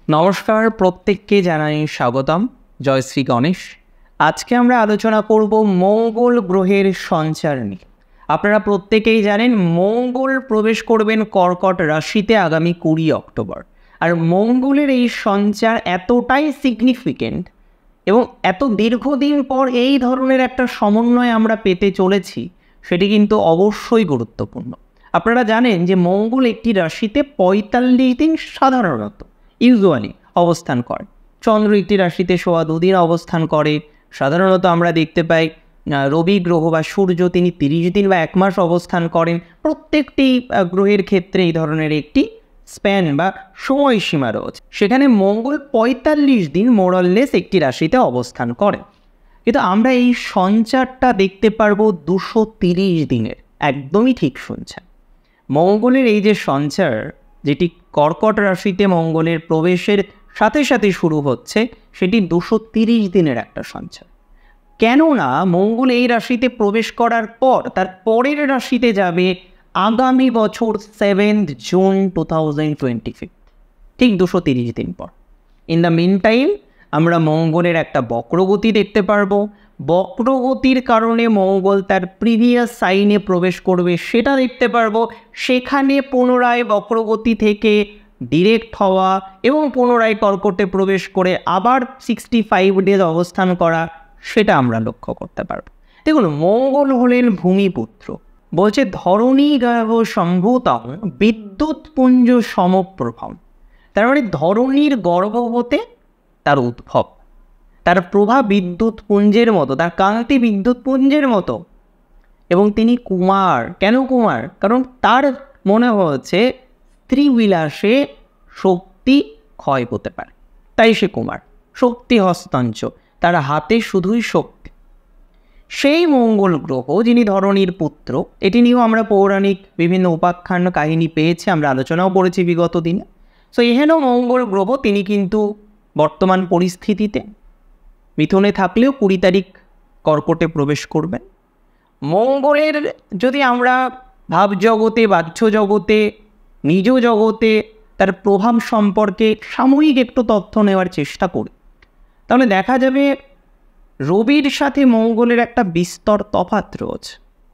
নমস্কার, প্রত্যেককে জানাই স্বাগতম। জয় শ্রী গণেশ। আজকে আমরা আলোচনা করব মঙ্গল গ্রহের সঞ্চার নিয়ে। আপনারা প্রত্যেকেই জানেন মঙ্গল প্রবেশ করবেন কর্কট রাশিতে আগামী 20 অক্টোবর। আর মঙ্গলের এই সঞ্চার এতটাই সিগনিফিকেন্ট এবং এত দীর্ঘদিন পর এই ধরনের একটা সমন্বয় আমরা পেতে চলেছি, সেটি কিন্তু অবশ্যই গুরুত্বপূর্ণ। আপনারা জানেন যে মঙ্গল একটি রাশিতে 45 দিন সাধারণত ইউজুয়ালি অবস্থান করে। চন্দ্র একটি রাশিতে 2.25 দিন অবস্থান করে। সাধারণত আমরা দেখতে পাই রবি গ্রহ বা সূর্য তিনি 30 দিন বা 1 মাস অবস্থান করেন। প্রত্যেকটি গ্রহের ক্ষেত্রে এই ধরনের একটি স্প্যান বা সময়সীমা রয়েছে। সেখানে মঙ্গল 45 দিন মোরাললেস একটি রাশিতে অবস্থান করে, কিন্তু আমরা এই সঞ্চারটা দেখতে পারবো 230 দিনের। একদমই ঠিক শুনছেন। মঙ্গলের এই যে সঞ্চার, যেটি কর্কট রাশিতে মঙ্গলের প্রবেশের সাথে সাথে শুরু হচ্ছে, সেটি 230 দিনের একটা সঞ্চার। কেননা মঙ্গল এই রাশিতে প্রবেশ করার পর তার পরের রাশিতে যাবে আগামী বছর 7 জুন 2025, ঠিক 230 দিন পর। ইন দ্য মিন টাইম আমরা মঙ্গলের একটা বক্রগতি দেখতে পারবো। বক্রগতির কারণে মঙ্গল তার প্রিভিয়াস সাইনে প্রবেশ করবে, সেটা দেখতে পারবো। সেখানে পুনরায় বক্রগতি থেকে ডিরেক্ট হওয়া এবং পুনরায় কর্কটে প্রবেশ করে আবার 65 ডেজ অবস্থান করা, সেটা আমরা লক্ষ্য করতে পারবো। দেখুন, মঙ্গল হলেন ভূমিপুত্র। বলছে ধরণী গাহ সম্ভূতম বিদ্যুৎপুঞ্জ সমপ্রভম। তার মানে ধরণীর গর্ভ হতে তার উদ্ভব, তার প্রভা বিদ্যুৎ পুঞ্জের মতো, তার কান্তি বিদ্যুৎ পুঞ্জের মতো। এবং তিনি কুমার। কেন কুমার? কারণ তার মনে হচ্ছে স্ত্রীবিলাসে শক্তি ক্ষয় হতে পারে, তাই সে কুমার। শক্তি হস্তাঞ্চ, তার হাতে শুধুই শক্তি। সেই মঙ্গল গ্রহ যিনি ধরণীর পুত্র, এটি নিয়েও আমরা পৌরাণিক বিভিন্ন উপাখ্যান কাহিনী পেয়েছি, আমরা আলোচনাও করেছি বিগত দিনে। সো এহেন মঙ্গল গ্রহ তিনি কিন্তু বর্তমান পরিস্থিতিতে মিথুনে থাকলেও 20 তারিখ কর্কটে প্রবেশ করবেন। মঙ্গলের যদি আমরা ভাবজগতে, বাহ্য জগতে, নিজ জগতে তার প্রভাব সম্পর্কে সাময়িক একটু তথ্য নেওয়ার চেষ্টা করি, তাহলে দেখা যাবে রবির সাথে মঙ্গলের একটা বিস্তর তফাৎ রয়েছে।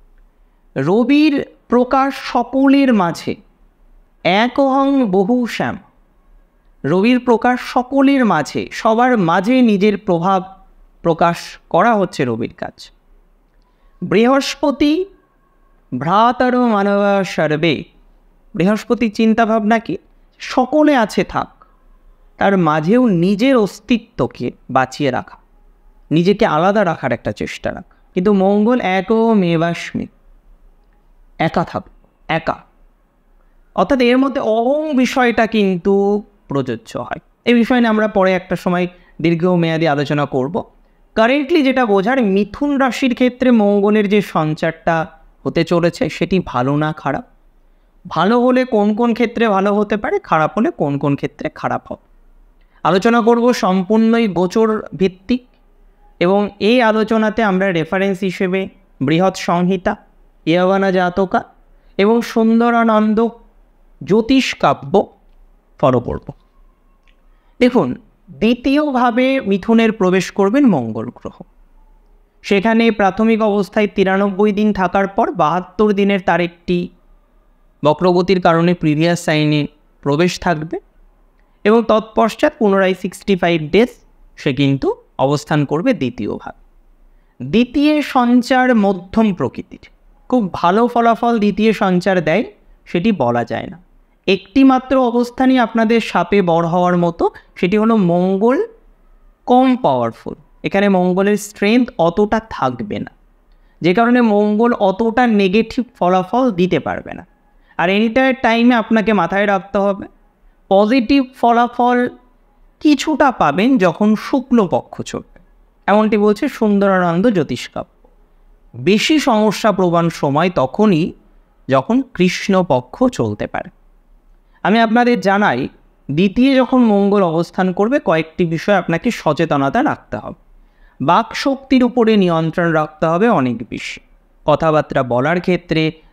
রবির প্রকাশ সকলের মাঝে, একহং বহু শ্যাম। রবির প্রকাশ সকলের মাঝে, সবার মাঝে নিজের প্রভাব প্রকাশ করা হচ্ছে রবির কাজ। বৃহস্পতি ভ্রাতর মানব সর্বে। বৃহস্পতির চিন্তাভাবনা কি? সকলে আছে থাক, তার মাঝেও নিজের অস্তিত্বকে বাঁচিয়ে রাখা, নিজেকে আলাদা রাখার একটা চেষ্টা রাখা। কিন্তু মঙ্গল একমেবাস্মি, একা থাক, একা। অর্থাৎ এর মধ্যে অহং বিষয়টা কিন্তু প্রযোজ্য হয়। এই বিষয় নিয়ে আমরা পরে একটা সময় দীর্ঘমেয়াদী আলোচনা করব। কারেন্টলি যেটা বোঝার, মিথুন রাশির ক্ষেত্রে মঙ্গলের যে সঞ্চারটা হতে চলেছে সেটি ভালো না খারাপ। ভালো হলে কোন কোন ক্ষেত্রে ভালো হতে পারে, খারাপ হলে কোন কোন ক্ষেত্রে খারাপ হবে, আলোচনা করব। সম্পূর্ণই গোচর ভিত্তিক, এবং এই আলোচনাতে আমরা রেফারেন্স হিসেবে বৃহৎ সংহিতা, ইয়াবানা জাতকা এবং সুন্দরানন্দ জ্যোতিষ কাব্য ফলো করব। দেখুন, দ্বিতীয়ভাবে মিথুনের প্রবেশ করবেন মঙ্গল গ্রহ। সেখানে প্রাথমিক অবস্থায় 93 দিন থাকার পর 72 দিনের তার একটি বক্রগতির কারণে প্রিভিয়াস সাইনে প্রবেশ থাকবে, এবং তৎপশ্চাৎ পুনরায় 65 ডেজ সে কিন্তু অবস্থান করবে দ্বিতীয়ভাবে। দ্বিতীয় সঞ্চার মধ্যম প্রকৃতির, খুব ভালো ফলাফল দ্বিতীয় সঞ্চার দেয় সেটি বলা যায় না। একটি মাত্র অবস্থানই আপনাদের সাপে বড় হওয়ার মতো, সেটি হলো মঙ্গল কম পাওয়ারফুল। এখানে মঙ্গলের স্ট্রেংথ অতটা থাকবে না, যে কারণে মঙ্গল অতটা নেগেটিভ ফলাফল দিতে পারবে না। আর এনিটার টাইমে আপনাকে মাথায় রাখতে হবে, পজিটিভ ফলাফল কিছুটা পাবেন যখন শুক্লপক্ষ চলবে, এমনটি বলছে সুন্দরানন্দ জ্যোতিষকাব্য। বেশি সমস্যা প্রবণ সময় তখনই যখন কৃষ্ণপক্ষ চলতে পারে। আমি আপনাদের জানাই, দ্বিতীয় যখন মঙ্গল অবস্থান করবে কয়েকটি বিষয় আপনাকে সচেতনতা রাখতে হবে। বাক শক্তির উপরে নিয়ন্ত্রণ রাখতে হবে অনেক বেশি। কথাবার্তা বলার ক্ষেত্রে,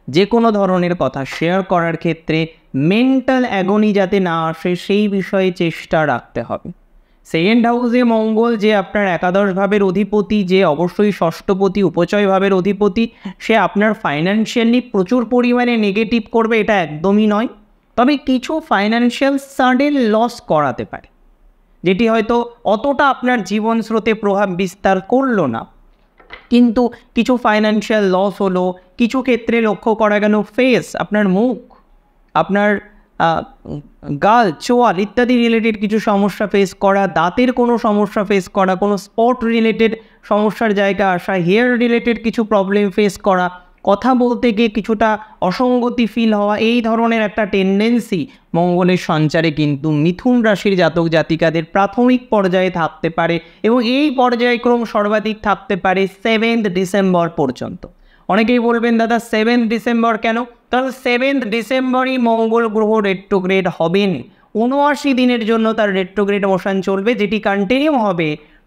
যে কোনো ধরনের কথা শেয়ার করার ক্ষেত্রে মেন্টাল অ্যাগনি যাতে না আসে সেই বিষয়ে চেষ্টা রাখতে হবে। সেকেন্ড হাউসে মঙ্গল যে আপনার একাদশ ভাবের অধিপতি, যে অবশ্যই ষষ্ঠপতি উপচয় ভাবের অধিপতি, সে আপনার ফাইন্যান্সিয়ালি প্রচুর পরিমাণে নেগেটিভ করবে এটা একদমই নয়। তবে কিছু ফাইন্যান্সিয়াল সাডেন লস করাতে পারে, যেটি হয়তো অতটা আপনার জীবন স্রোতে প্রভাব বিস্তার করলো না, কিন্তু কিছু ফাইন্যান্সিয়াল লস হলো। কিছু ক্ষেত্রে লক্ষ্য করা গেল ফেস, আপনার মুখ, আপনার গাল, চোয়াল ইত্যাদি রিলেটেড কিছু সমস্যা ফেস করা, দাঁতের কোনো সমস্যা ফেস করা, কোনো স্পট রিলেটেড সমস্যার জায়গা আসা, হেয়ার রিলেটেড কিছু প্রবলেম ফেস করা, কথা বলতে গিয়ে কিছুটা অসঙ্গতি ফিল হওয়া, এই ধরনের একটা টেন্ডেন্সি মঙ্গলের সঞ্চারে কিন্তু মিথুন রাশির জাতক জাতিকাদের প্রাথমিক পর্যায়ে থাকতে পারে এবং এই পর্যায়ক্রম সর্বাধিক থাকতে পারে 7 ডিসেম্বর পর্যন্ত। অনেকেই বলবেন দাদা 7 ডিসেম্বর কেন? কারণ 7 ডিসেম্বরই মঙ্গল গ্রহ রেট্রোগ্রেড হবেন। 79 দিনের জন্য তার রেট্রোগ্রেড মোশন চলবে, যেটি কন্টিনিউ হবে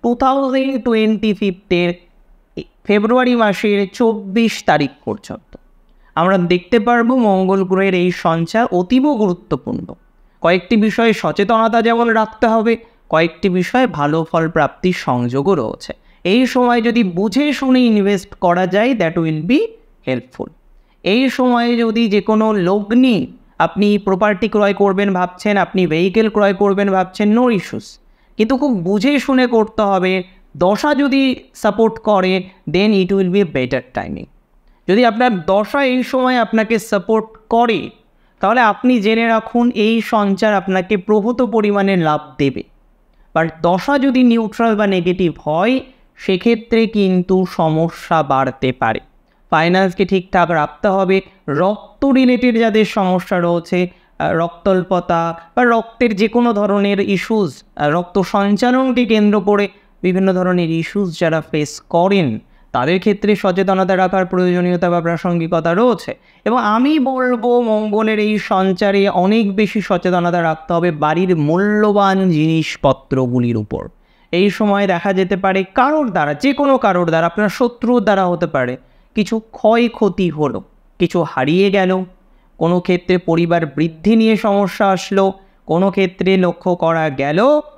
2025 ফেব্রুয়ারি মাসের 24 তারিখ পর্যন্ত। আমরা দেখতে পারবো মঙ্গল গ্রহের এই সঞ্চার অতীব গুরুত্বপূর্ণ। কয়েকটি বিষয়ে সচেতনতা যেমন রাখতে হবে, কয়েকটি বিষয়ে ভালো ফল প্রাপ্তির সংযোগও রয়েছে। এই সময় যদি বুঝে শুনে ইনভেস্ট করা যায়, দ্যাট উইল বি হেল্পফুল। এই সময়ে যদি যে কোনো লগ্নি আপনি প্রপার্টি ক্রয় করবেন ভাবছেন, আপনি ভেহিকেল ক্রয় করবেন ভাবছেন, নো ইস্যুস, কিন্তু খুব বুঝে শুনে করতে হবে। দশা যদি সাপোর্ট করে দেন it will be better timing. যদি আপনার দশা এই সময় আপনাকে সাপোর্ট করে তাহলে আপনি জেনে রাখুন এই সঞ্চার আপনাকে প্রভূত পরিমাণে লাভ দেবে। বাট দশা যদি নিউট্রাল বা নেগেটিভ হয় সেক্ষেত্রে কিন্তু সমস্যা বাড়তে পারে। ফাইন্যান্সকে ঠিকঠাক রাখতে হবে। রক্ত রিলেটেড যাদের সমস্যা রয়েছে, রক্তল্পতা বা রক্তের যে কোনো ধরনের ইস্যুস, রক্ত সঞ্চালনকে কেন্দ্র করে বিভিন্ন ধরনের ইস্যুস যারা ফেস করেন তাদের ক্ষেত্রে সচেতনতা রাখার প্রয়োজনীয়তা বা প্রাসঙ্গিকতা রয়েছে। এবং আমি বলবো মঙ্গলের এই সঞ্চারে অনেক বেশি সচেতনতা রাখতে হবে বাড়ির মূল্যবান জিনিসপত্রগুলির উপর। এই সময় দেখা যেতে পারে কারোর দ্বারা, যে কোনো কারোর দ্বারা, আপনার শত্রুর দ্বারা হতে পারে, কিছু ক্ষয়ক্ষতি হলো, কিছু হারিয়ে গেল, কোনো ক্ষেত্রে পরিবার বৃদ্ধি নিয়ে সমস্যা আসলো, কোনো ক্ষেত্রে লক্ষ্য করা গেল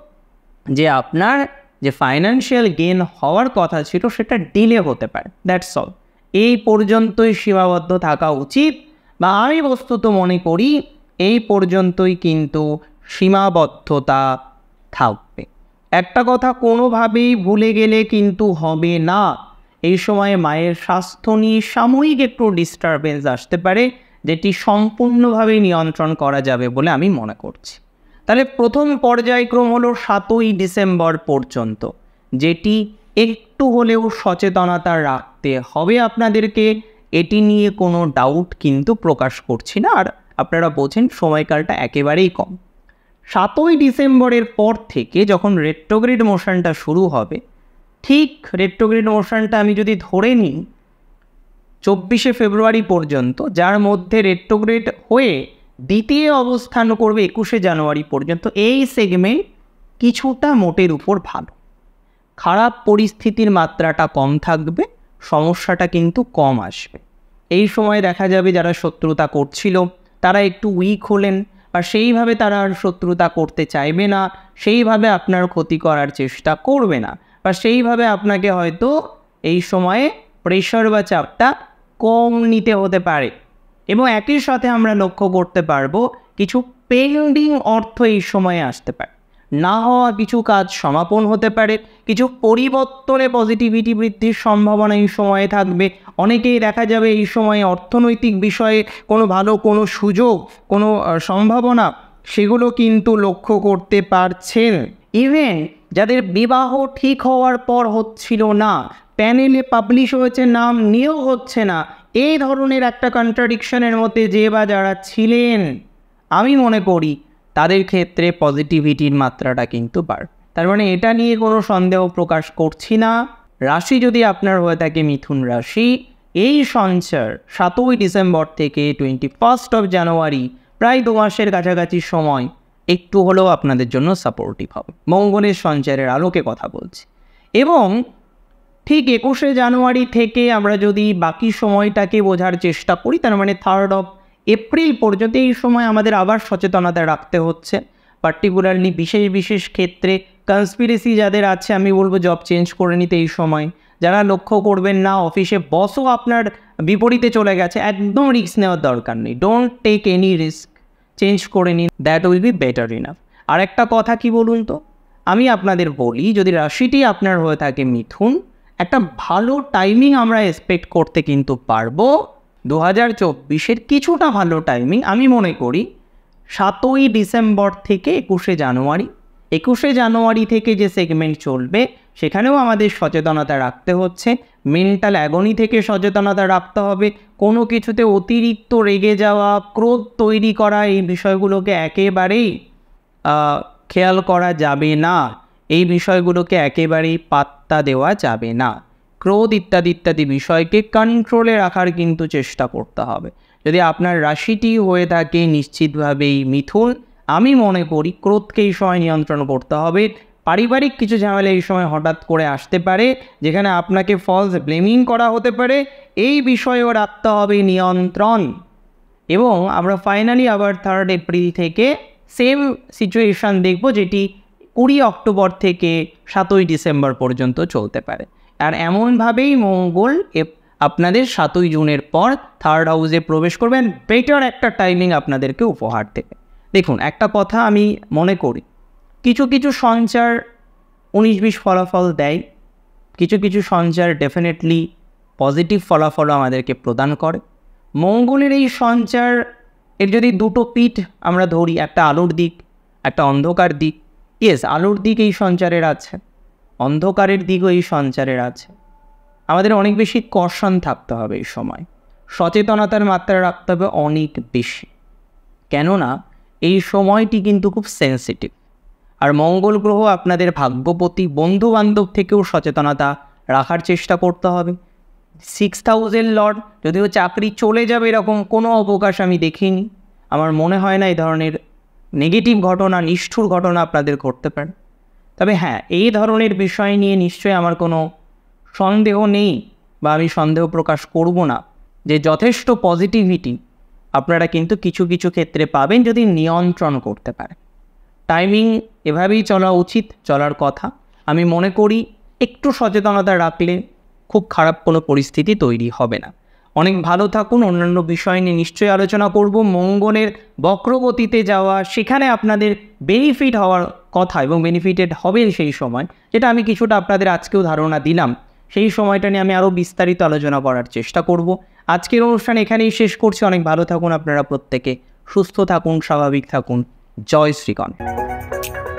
যে আপনার যে ফাইন্যান্সিয়াল গেন হওয়ার কথা ছিল সেটা ডিলে হতে পারে। That's all. এই পর্যন্তই সীমাবদ্ধ থাকা উচিত, বা আমি বস্তুত মনে করি এই পর্যন্তই কিন্তু সীমাবদ্ধতা থাকবে। একটা কথা কোনোভাবেই ভুলে গেলে কিন্তু হবে না, এই সময়ে মায়ের স্বাস্থ্য নিয়ে সাময়িক একটু ডিস্টারবেন্স আসতে পারে, যেটি সম্পূর্ণভাবে নিয়ন্ত্রণ করা যাবে বলে আমি মনে করছি। তাহলে প্রথম পর্যায়ক্রম হলো 7ই ডিসেম্বর পর্যন্ত, যেটি একটু হলেও সচেতনতা রাখতে হবে আপনাদেরকে। এটি নিয়ে কোনো ডাউট কিন্তু প্রকাশ করছি না, আর আপনারা বোঝেন সময়কালটা একেবারেই কম। 7ই ডিসেম্বরের পর থেকে যখন রেট্রোগ্রেড মোশনটা শুরু হবে, ঠিক রেট্রোগ্রেড মোশনটা আমি যদি ধরে নিই 24শে ফেব্রুয়ারি পর্যন্ত, যার মধ্যে রেট্রোগ্রেড হয়ে দ্বিতীয় অবস্থান করবে 21শে জানুয়ারি পর্যন্ত, এই সেগমেন্ট কিছুটা মোটের উপর ভালো। খারাপ পরিস্থিতির মাত্রাটা কম থাকবে, সমস্যাটা কিন্তু কম আসবে। এই সময় দেখা যাবে যারা শত্রুতা করছিল তারা একটু উইক হলেন, বা সেইভাবে তারা আর শত্রুতা করতে চাইবে না, সেইভাবে আপনার ক্ষতি করার চেষ্টা করবে না, বা সেইভাবে আপনাকে হয়তো এই সময়ে প্রেশার বা চাপটা কম নিতে হতে পারে। এবং একই সাথে আমরা লক্ষ্য করতে পারবো কিছু পেন্ডিং অর্থ এই সময়ে আসতে পারে, না হওয়া কিছু কাজ সমাপন হতে পারে, কিছু পরিবর্তনে পজিটিভিটি বৃদ্ধির সম্ভাবনা এই সময়ে থাকবে। অনেকেই দেখা যাবে এই সময়ে অর্থনৈতিক বিষয়ে কোনো ভালো কোনো সুযোগ, কোনো সম্ভাবনা, সেগুলো কিন্তু লক্ষ্য করতে পারছেন। ইভেন যাদের বিবাহ ঠিক হওয়ার পর হচ্ছিল না, প্যানেলে পাবলিশ হয়েছে, নাম নিয়েও হচ্ছে না, এই ধরনের একটা কন্ট্রাডিকশনের মধ্যে যে বা যারা ছিলেন, আমি মনে করি তাদের ক্ষেত্রে পজিটিভিটির মাত্রাটা কিন্তু বাড়বে। তার মানে এটা নিয়ে কোনো সন্দেহ প্রকাশ করছি না। রাশি যদি আপনার হয়ে থাকে মিথুন রাশি, এই সঞ্চার 7ই ডিসেম্বর থেকে 21 জানুয়ারি, প্রায় 2 মাসের কাছাকাছি সময় একটু হলেও আপনাদের জন্য সাপোর্টিভ হবে। মঙ্গলের সঞ্চারের আলোকে কথা বলছি। এবং ঠিক 21শে জানুয়ারি থেকে আমরা যদি বাকি সময়টাকে বোঝার চেষ্টা করি, তার মানে 3rd of এপ্রিল পর্যন্ত এই সময় আমাদের আবার সচেতনতা রাখতে হচ্ছে। পার্টিকুলারলি বিশেষ বিশেষ ক্ষেত্রে কনস্পিরেসি যাদের আছে আমি বলবো জব চেঞ্জ করে নিতে এই সময়। যারা লক্ষ্য করবেন না অফিসে বসও আপনার বিপরীতে চলে গেছে, একদম রিস্ক নেওয়ার দরকার নেই। Don't take any risk, change করে নিন, that will be better enough. আর একটা কথা কি বলুন তো, আমি আপনাদের বলি যদি রাশিটি আপনার হয়ে থাকে মিথুন, একটা ভালো টাইমিং আমরা এক্সপেক্ট করতে কিন্তু পারবো 2024-এর কিছুটা ভালো টাইমিং আমি মনে করি 7ই ডিসেম্বর থেকে 21শে জানুয়ারি। 21শে জানুয়ারি থেকে যে সেগমেন্ট চলবে সেখানেও আমাদের সচেতনতা রাখতে হচ্ছে, মেন্টাল অ্যাগনি থেকে সচেতনতা রাখতে হবে। কোনো কিছুতে অতিরিক্ত রেগে যাওয়া, ক্রোধ তৈরি করা, এই বিষয়গুলোকে একেবারেই খেয়াল করা যাবে না। এই বিষয়গুলোকে একেবারেই পাত্তা দেওয়া যাবে না। ক্রোধ ইত্যাদি ইত্যাদি বিষয়কে কন্ট্রোলে রাখার কিন্তু চেষ্টা করতে হবে। যদি আপনার রাশিটি হয়ে থাকে নিশ্চিতভাবেই মিথুন, আমি মনে করি ক্রোধকে এই সময় নিয়ন্ত্রণ করতে হবে। পারিবারিক কিছু ঝামেলা এই সময় হঠাৎ করে আসতে পারে, যেখানে আপনাকে ফলস ব্লেমিং করা হতে পারে, এই বিষয়েও রাখতে হবে নিয়ন্ত্রণ। এবং আমরা ফাইনালি আবার 3rd এপ্রিল থেকে সেম সিচুয়েশান দেখব, যেটি 20 অক্টোবর থেকে 7ই ডিসেম্বর পর্যন্ত চলতে পারে। আর এমনভাবেই মঙ্গল আপনাদের 7ই জুনের পর 3rd হাউসে প্রবেশ করবেন, বেটার একটা টাইমিং আপনাদেরকে উপহার দেবে। দেখুন, একটা কথা আমি মনে করি, কিছু কিছু সঞ্চার 19-20 ফলাফল দেয়, কিছু কিছু সঞ্চার ডেফিনেটলি পজিটিভ ফলাফল আমাদেরকে প্রদান করে। মঙ্গলের এই সঞ্চার এর যদি দুটো পিঠ আমরা ধরি, একটা আলোর দিক, একটা অন্ধকার দিক। ইয়েস, আলোর দিক এই সঞ্চারের আছে, অন্ধকারের দিকও এই সঞ্চারের আছে। আমাদের অনেক বেশি কশন থাকতে হবে এই সময়, সচেতনতার মাত্রা রাখতে হবে অনেক বেশি, কেননা এই সময়টি কিন্তু খুব সেন্সিটিভ। আর মঙ্গল গ্রহ আপনাদের ভাগ্যপতি, বন্ধুবান্ধব থেকেও সচেতনতা রাখার চেষ্টা করতে হবে। 6th হাউসের লর্ড, যদিও চাকরি চলে যাবে এরকম কোনো অবকাশ আমি দেখিনি। আমার মনে হয় না এই ধরনের নেগেটিভ ঘটনা, নিষ্ঠুর ঘটনা আপনাদের ঘটতে পারে। তবে হ্যাঁ, এই ধরনের বিষয় নিয়ে নিশ্চয়ই আমার কোনো সন্দেহ নেই, বা আমি সন্দেহ প্রকাশ করব না যে যথেষ্ট পজিটিভিটি আপনারা কিন্তু কিছু কিছু ক্ষেত্রে পাবেন যদি নিয়ন্ত্রণ করতে পারেন। টাইমিং এভাবেই চলা উচিত, চলার কথা। আমি মনে করি একটু সচেতনতা রাখলে খুব খারাপ কোনো পরিস্থিতি তৈরি হবে না। অনেক ভালো থাকুন। অন্যান্য বিষয় নিয়ে নিশ্চয়ই আলোচনা করব। মঙ্গলের বক্রগতিতে যাওয়া, সেখানে আপনাদের বেনিফিট হওয়ার কথা এবং বেনিফিটেড হবেন সেই সময়, যেটা আমি কিছুটা আপনাদের আজকেও ধারণা দিলাম, সেই সময়টা নিয়ে আমি আরও বিস্তারিত আলোচনা করার চেষ্টা করব। আজকের অনুষ্ঠান এখানেই শেষ করছি। অনেক ভালো থাকুন আপনারা প্রত্যেকে, সুস্থ থাকুন, স্বাভাবিক থাকুন। জয় শ্রী গণেশ।